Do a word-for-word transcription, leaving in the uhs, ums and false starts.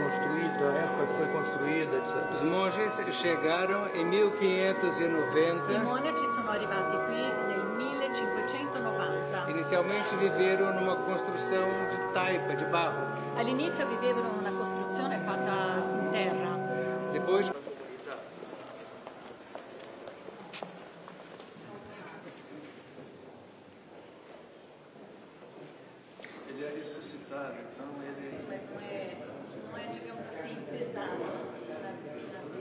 construída, a época que foi construída, etcétera. Os monges chegaram em mil quinhentos e noventa. I monaci sono arrivati qui nel millecinquecentonovanta. Inizialmente viveram numa construção de taipa, de barro. All'inizio vivevano in una costruzione fatta in terra. Depois ele é ressuscitado, então ele... Mas não é, não é, digamos assim, pesado na, na